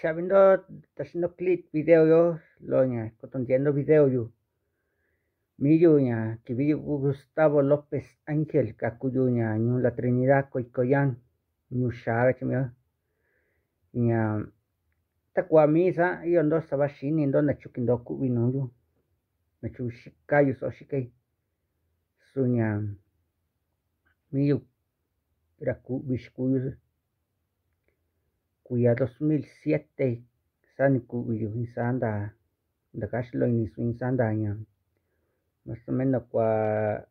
chavindo está haciendo clip video yo lo ña cotondiendo video yo miyu ña kibiyu Gustavo López Ángel kakuyu ña ñu la Trinidad Coicoyán ñu shaga chimio ña takua misa iyo ndo sabashini ndo na chukindo kubinuyu na chushikayu so shikai suña miyu iraku bishkuyu kuya 2007 sani kubiyu isanda ndakashlo ni su insanda ña más o menos kwa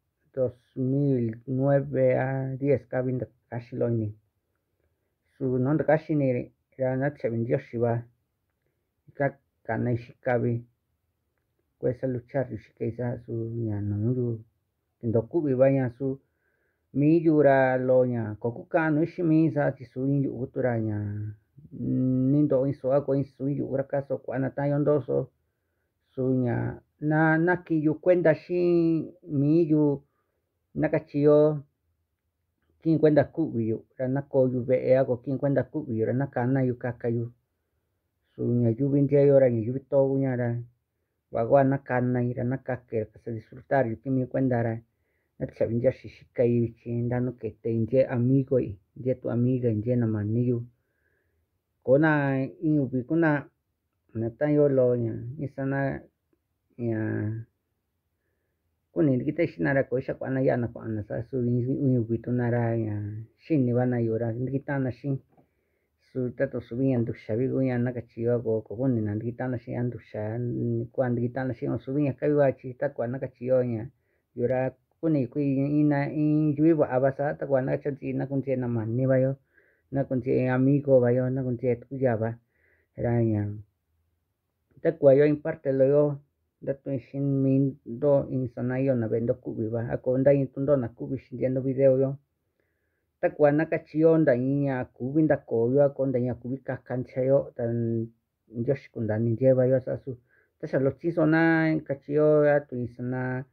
2009 a 10 kabin ndakashlo ni su no ndakashini ra na chavindio shiba ka kana shikabi kuesa luchar shikaisa su ña nungu ndokubi baña su mi yura lo ña kokukanu shimisa tisui yu uturaña nindo iso ako isu yu urakaso kuana tayo ndoso suña na nakiyu cuenta shi mi yu nakachio kin cuenta kubiyu ra nakoyu be ako kin cuenta kubiyu ra nakana yu kakayu suña yubindia yora ni yubito uñara wagua nakana ira nakake ka disfrutar yu kimi cuenta ra na chabindia shishikayu chindano que te inje amigo y je tu amiga inje na maniyu kona inubi kuna na tayo lo ña isana ña kuni kita shinara ko sha kwana ya na kwana sa su inubi tunara ña shini bana yura ndikitana shin su tato subiña ndusha biguña nakachio ko kuni na ndikitana shin andusha kwa ndikitana shin subiña kayuachi takwa nakachio ña yura kuni kui ina in yuiba abasa takwa nakachoti nakunche na mani bayo nakunche amigo bayo nakunche tuyaba raña takwa yo imparte lo yo datu shin min do insanayo na vendo kubiba akonda intundo na kubi shindiendo video yo takwa nakachio nda iña kubi nda koyo akonda iña kubi kakanchayo tan josh kundani lleva yo sasu tasha lo chiso na kachio atu insana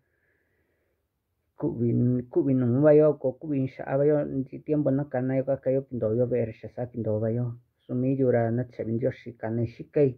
kubi no bayo ko kubi shaba yo tiempo na kana yo kakayo pindo yo ver shasa pindo bayo sumi yura na chabin joshi kana shikai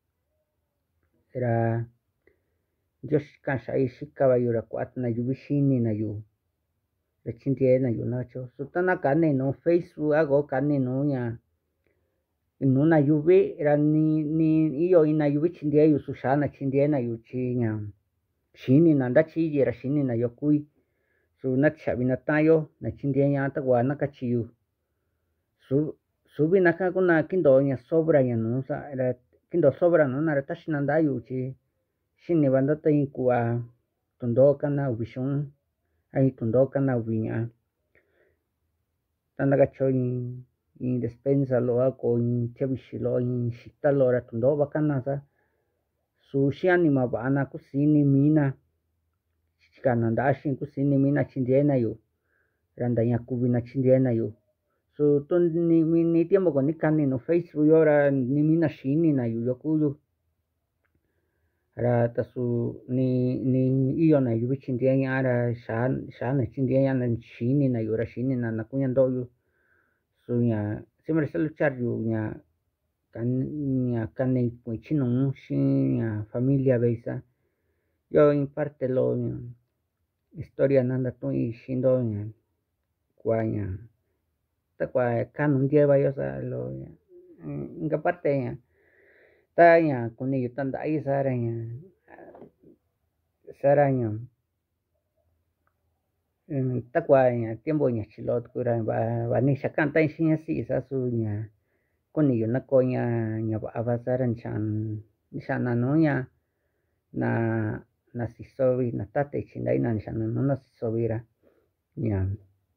era joshi kan shai shikaba yura kwat na yubishini na yu rechintie na yu nacho sutana kane no Facebook ago kane no nya nuna yubi era ni iyo ina yubi chindie yu sushana chindie na yu chinya shini na ndachi yera shini na yo kui su na chabi na tayo na chindie nya ta gwa na kachiyu subi na ka kuna kindo nya sobra nya no sa era kindo sobra no na tashi na ndayu chi shini banda ta inkua tundoka na ubishun ai tundoka na ubiña tanda gacho in despensa lo ako in chebishi lo in shita lo ra tundo bakana sa su shi anima bana kusini mina kana ndashi kusini mina chindiena yu randa nya kubina chindiena yu su tun ni tiempo con ni kani no Facebook yora ni mina shini na yu yokuyu ra tasu ni iyo na yu chindiena ra sha na chindiena na shini na yu ra shini na kunya ndo yu su nya siempre se luchar yu nya kane pues chino shi nya familia beisa yo en parte lo historia nanda tu y shindo nya kwa nya ta kwa kanun lleva yo sa lo inga parte nya ta nya kuni yu tanda ai saraña ta kwa nya tiempo nya chilot kura ba ni shakan ta shi si sa su nya kuni yu na ko nya ba abasaran chan shana no nya na sisobi na tate chinai na shana no na sisobira nya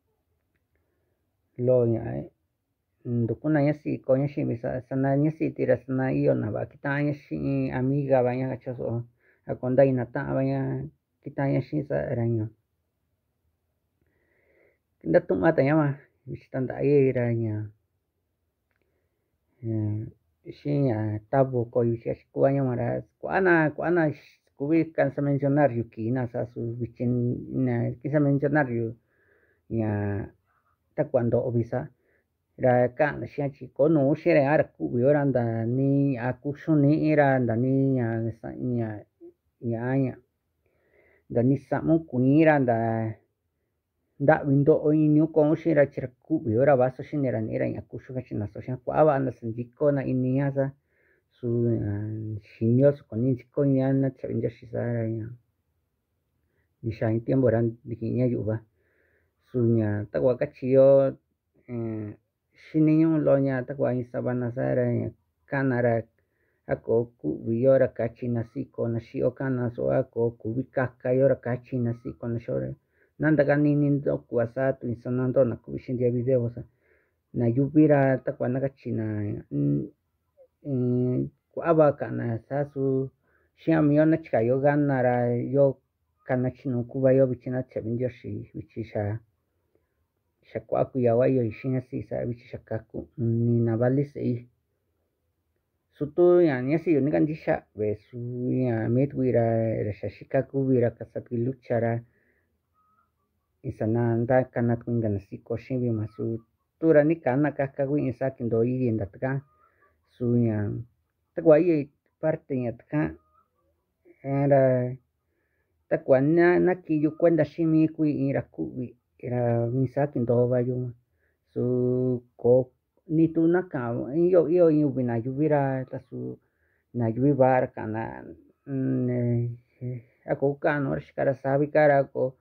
lo nya ndukuna nya si ko nya shi bisa sana nya si tira sana iyo na ba kita nya shi amiga ba nya chaso akonda ina ta ba nya kita nya shi sa raña nda tu mata nya ma visitanda ai raña shi nya tabo ko yu shi kuanya mara kuana kubi cansa mencionar yu kina sa su vichin na quise mencionar yu nya ta cuando obisa ra cả là xe chỉ có nó xe này ra cụ biểu ra là ni cụ số này ra là ni nhà nhà nhà là ni sa mong quý ra là đã window oi nếu có xe ra chỉ cụ biểu ra vào số xe này ra ni ra nhà cụ số cái chuyện là số xe quá vào là sinh chỉ có na ini ra su sinh nhớ số còn ni chỉ có nhà nó chạy đến chỉ ra nhà đi sang tiệm bữa ăn đi nhà dụ vào su nhà ta qua cái chiều sini lo nya ta kwa sabana sara kanara ako ku viora kachina siko na shio kana so ako ku vikaka yora kachina siko na shore nanda gani nindo kwa sa tu insanando na ku shindia video sa na yubira ta kwa na kachina ku aba kana sa su shiamio na chika yo ganara yo kana chino kuba yo bichina chabindio shi bichisha shakwaku ya wayo ishina si sa bichi shakaku ni navali sei sutu ya nyasi yo nikan disha ve su ya metwira ra shashikaku vira kasapi luchara isana anda kana kunga na siko shimbi masu tura ni kana kakawi isa kindo yi ndatka su ya takwa yi parte ya tka era takwa na ki yu kwenda shimi kui ira kuwi era misaki ndo vayo su ko ni tu na ka yo bina yuvira ta su na yuvar kana ako kano shikara sabi kara ko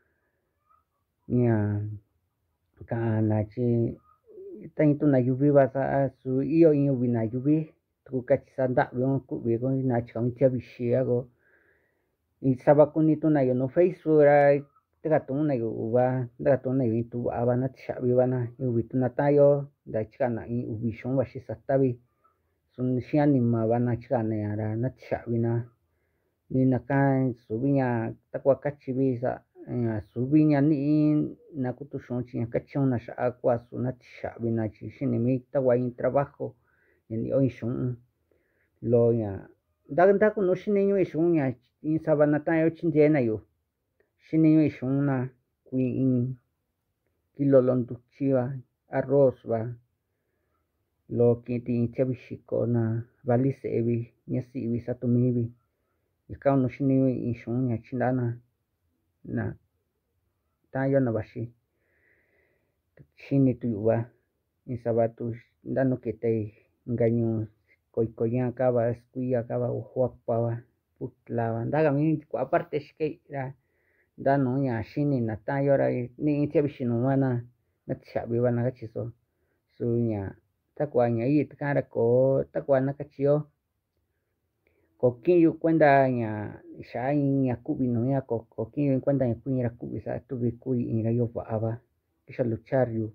nya kana chi tan tu na yuviva sa su yo bina yuvi tu ka chi sanda yo ku vi ko na chang che bi shi ko y sabakuni tu na yo no facebook ra daga tu na yo uva daga tu na yo tu ava na chavi vana yo vitu na tayo da chana i uvi shon wa shi satavi sun shi anima vana chana ya ra na chavi na ni na ka subinya takwa kachivi sa subinya ni na kutu shon chi ka chon na sha kwa su na chavi na chi shi ni mi tawa in trabajo ni o shon lo ya da ku no shi ni yo shon ya in sabana tayo chinje na yo shini shun na kuin kilo londuchiva arroz va lo que ti chavishiko na vali sevi nyasi vi satumivi ika no shini shun nya chindana na tayo na bashi shini tu va in sabatu dano que te engaño koya acaba escuia acaba huapa putlava daga mi aparte shike da no ya shini na ta yora ni te bishino wana na chabi wana ka chiso su nya ta kwa nya yi ta ra ko ta kwa na ka chio ko kin yu kwenda nya sha nya kubi no ya ko kin yu kwenda nya kubi ra kubi sa tu bi kui in ra yo pa ava kisha luchar yu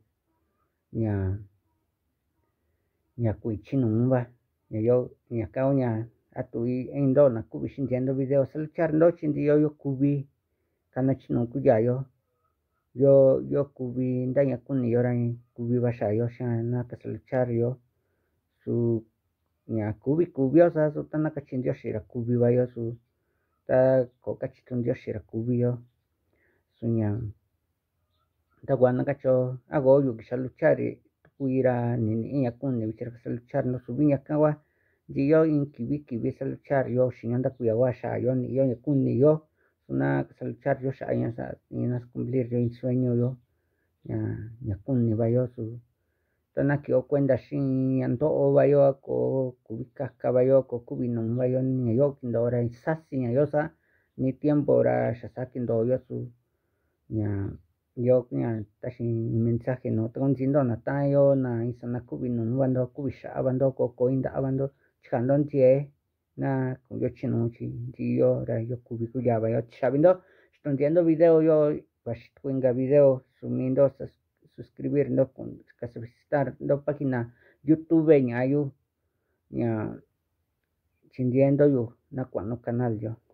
nya kui chino mba nya yo nya ka nya atui endo na kubi shinjendo video sa luchar ndo chindi yo kubi kana chino kuya yo kubi ndanya kuni yora kubi basha yo sha na ka luchar yo su nya kubi o sa su tana ka chindio shira kubi ba yo su ta ko ka chitundio shira kubi yo su nya ta gwana ka cho ago yo kisha luchar kuira ni nya kuni bichira ka luchar no su binya kawa di yo in kibi sa luchar yo shinanda kuya wa sha yo ni yo kuni yo una luchar yo shaya sa inas cumplir yo sueño yo ya kun ni bayo su tana ki o cuenta shin ando o bayo ko kubika ka bayo ko kubino bayo ni yo kindora sasi yo sa ni tiempo ra shasaki ndo yo su yo tashi mensaje no tengo jindo na tayo na isana kubino bando kubisha bando ko inda bando chikandon tie na yo chino chi yo ra yo kubiku ya ba yo chabindo estoy video yo bashitwenga video sumiendo suscribir no con casi visitar no página youtube nya yo chindiendo yo na cuando canal yo